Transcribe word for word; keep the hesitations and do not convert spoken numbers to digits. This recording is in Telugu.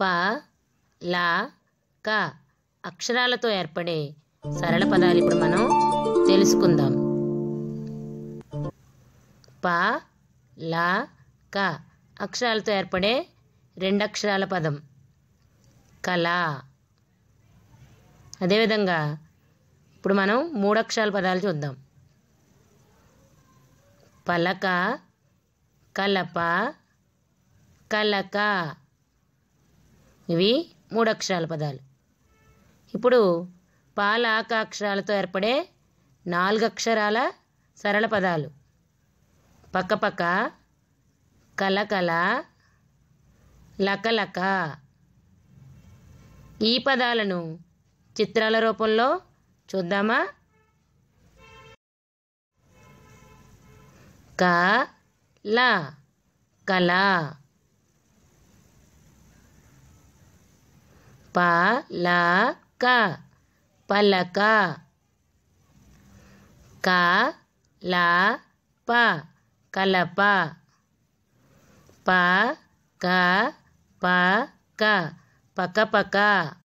ప ల క అక్షరాలతో ఏర్పడే సరళ పదాలు ఇప్పుడు మనం తెలుసుకుందాం. ప ల క అక్షరాలతో ఏర్పడే రెండు అక్షరాల పదం కళ. అదేవిధంగా ఇప్పుడు మనం మూడు అక్షరాల పదాలు చూద్దాం. పలక, కలప, కలక. ఇవి మూడు అక్షరాల పదాలు. ఇప్పుడు పాలాక అక్షరాలతో ఏర్పడే నాలుగు అక్షరాల సరళ పదాలు పక్కపక్క, కలకల, లకలక. ఈ పదాలను చిత్రాల రూపంలో చూద్దామా? క ల కళ, ప ల క పలక, క ల ప కలప, ప క ప క పకపక.